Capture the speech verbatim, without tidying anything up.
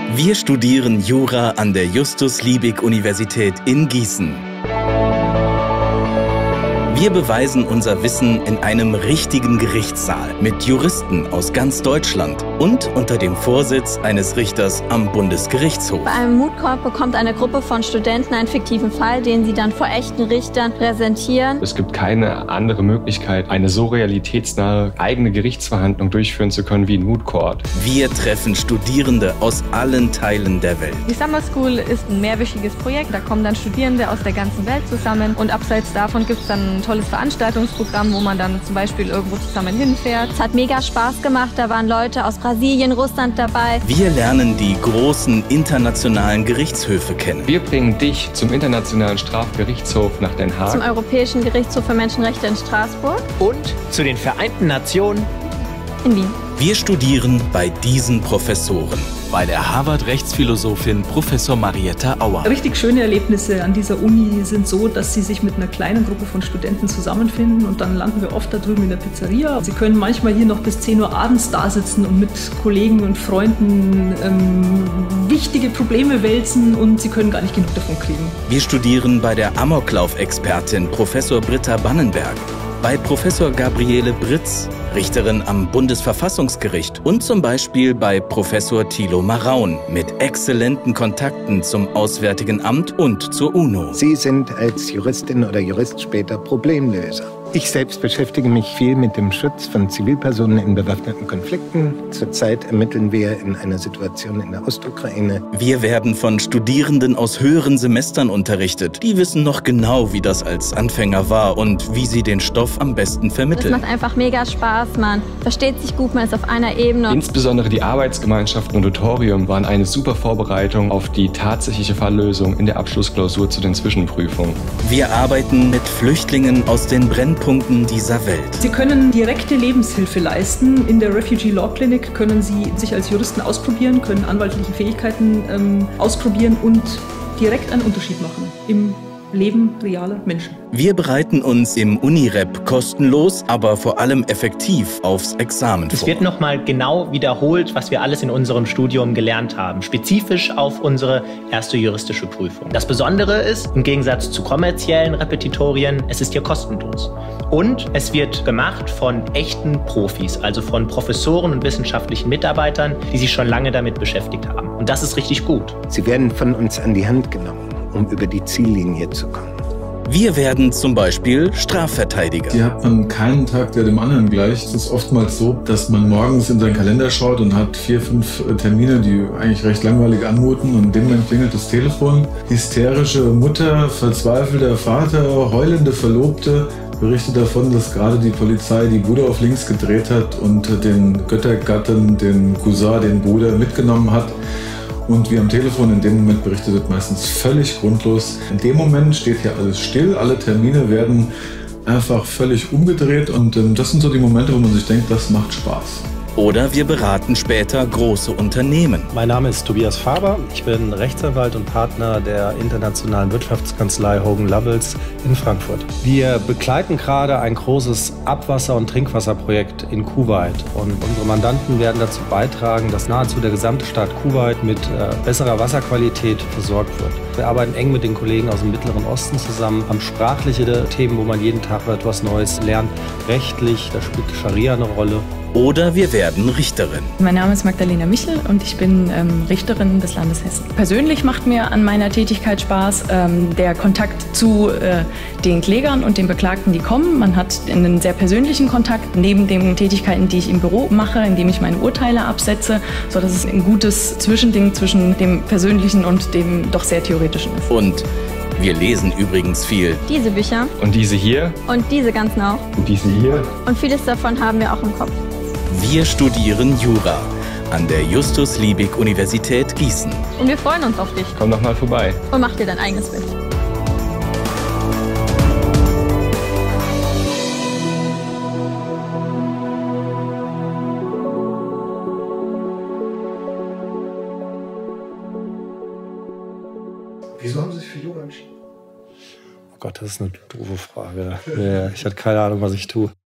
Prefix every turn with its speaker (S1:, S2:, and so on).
S1: Wir studieren Jura an der Justus-Liebig-Universität in Gießen. Wir beweisen unser Wissen in einem richtigen Gerichtssaal mit Juristen aus ganz Deutschland und unter dem Vorsitz eines Richters am Bundesgerichtshof.
S2: Bei einem Moot Court bekommt eine Gruppe von Studenten einen fiktiven Fall, den sie dann vor echten Richtern präsentieren.
S3: Es gibt keine andere Möglichkeit, eine so realitätsnahe eigene Gerichtsverhandlung durchführen zu können wie ein Moot Court.
S1: Wir treffen Studierende aus allen Teilen der Welt.
S4: Die Summer School ist ein mehrwöchiges Projekt. Da kommen dann Studierende aus der ganzen Welt zusammen. Und abseits davon gibt es dann ein tolles Veranstaltungsprogramm, wo man dann zum Beispiel irgendwo zusammen hinfährt.
S2: Es hat mega Spaß gemacht. Da waren Leute aus Brasilien, Russland dabei.
S1: Wir lernen die großen internationalen Gerichtshöfe kennen.
S3: Wir bringen dich zum Internationalen Strafgerichtshof nach Den Haag.
S2: Zum Europäischen Gerichtshof für Menschenrechte in Straßburg.
S5: Und zu den Vereinten Nationen
S2: in Wien.
S1: Wir studieren bei diesen Professoren. Bei der Harvard-Rechtsphilosophin Professor Marietta Auer.
S6: Richtig schöne Erlebnisse an dieser Uni sind so, dass sie sich mit einer kleinen Gruppe von Studenten zusammenfinden und dann landen wir oft da drüben in der Pizzeria. Sie können manchmal hier noch bis zehn Uhr abends da sitzen und mit Kollegen und Freunden ähm, wichtige Probleme wälzen und sie können gar nicht genug davon kriegen.
S1: Wir studieren bei der Amoklauf-Expertin Professor Britta Bannenberg, bei Professor Gabriele Britz, Richterin am Bundesverfassungsgericht und zum Beispiel bei Professor Thilo Maraun mit exzellenten Kontakten zum Auswärtigen Amt und zur UNO.
S7: Sie sind als Juristin oder Jurist später Problemlöser. Ich selbst beschäftige mich viel mit dem Schutz von Zivilpersonen in bewaffneten Konflikten. Zurzeit ermitteln wir in einer Situation in der Ostukraine.
S1: Wir werden von Studierenden aus höheren Semestern unterrichtet. Die wissen noch genau, wie das als Anfänger war und wie sie den Stoff am besten vermitteln.
S2: Es macht einfach mega Spaß, man versteht sich gut, man ist auf einer Ebene.
S3: Insbesondere die Arbeitsgemeinschaften und Tutorium waren eine super Vorbereitung auf die tatsächliche Falllösung in der Abschlussklausur zu den Zwischenprüfungen.
S1: Wir arbeiten mit Flüchtlingen aus den Brennpunkten dieser Welt.
S6: Sie können direkte Lebenshilfe leisten. In der Refugee Law Clinic können Sie sich als Juristen ausprobieren, können anwaltliche Fähigkeiten ähm, ausprobieren und direkt einen Unterschied machen im Leben realer Menschen.
S1: Wir bereiten uns im Unirep kostenlos, aber vor allem effektiv aufs Examen vor.
S5: Es wird nochmal genau wiederholt, was wir alles in unserem Studium gelernt haben, spezifisch auf unsere erste juristische Prüfung. Das Besondere ist, im Gegensatz zu kommerziellen Repetitorien, es ist hier kostenlos. Und es wird gemacht von echten Profis, also von Professoren und wissenschaftlichen Mitarbeitern, die sich schon lange damit beschäftigt haben. Und das ist richtig gut.
S7: Sie werden von uns an die Hand genommen, um über die Ziellinie zu kommen.
S1: Wir werden zum Beispiel Strafverteidiger.
S8: Hier hat man keinen Tag, der dem anderen gleicht. Es ist oftmals so, dass man morgens in seinen Kalender schaut und hat vier, fünf Termine, die eigentlich recht langweilig anmuten. Und in dem Moment klingelt das Telefon. Hysterische Mutter, verzweifelter Vater, heulende Verlobte berichtet davon, dass gerade die Polizei die Bude auf links gedreht hat und den Göttergatten, den Cousin, den Bruder mitgenommen hat. Und wie am Telefon in dem Moment berichtet wird, meistens völlig grundlos. In dem Moment steht hier alles still, alle Termine werden einfach völlig umgedreht und ähm, das sind so die Momente, wo man sich denkt, das macht Spaß.
S1: Oder wir beraten später große Unternehmen.
S9: Mein Name ist Tobias Faber. Ich bin Rechtsanwalt und Partner der internationalen Wirtschaftskanzlei Hogan Lovells in Frankfurt. Wir begleiten gerade ein großes Abwasser- und Trinkwasserprojekt in Kuwait. Und unsere Mandanten werden dazu beitragen, dass nahezu der gesamte Staat Kuwait mit äh, besserer Wasserqualität versorgt wird. Wir arbeiten eng mit den Kollegen aus dem Mittleren Osten zusammen, haben sprachliche Themen, wo man jeden Tag etwas Neues lernt. Rechtlich, da spielt Scharia eine Rolle.
S1: Oder wir werden Richterin.
S10: Mein Name ist Magdalena Michel und ich bin ähm, Richterin des Landes Hessen. Persönlich macht mir an meiner Tätigkeit Spaß ähm, der Kontakt zu äh, den Klägern und den Beklagten, die kommen. Man hat einen sehr persönlichen Kontakt neben den Tätigkeiten, die ich im Büro mache, indem ich meine Urteile absetze, sodass es ein gutes Zwischending zwischen dem Persönlichen und dem doch sehr Theoretischen ist.
S1: Und wir lesen übrigens viel.
S2: Diese Bücher.
S3: Und diese hier.
S2: Und diese ganzen auch.
S3: Und diese hier.
S2: Und vieles davon haben wir auch im Kopf.
S1: Wir studieren Jura an der Justus-Liebig-Universität Gießen.
S2: Und wir freuen uns auf dich.
S3: Komm doch mal vorbei.
S2: Und mach dir dein eigenes Bild.
S11: Wieso haben Sie sich für Jura entschieden?
S9: Oh Gott, das ist eine doofe Frage. Ich hatte keine Ahnung, was ich tue.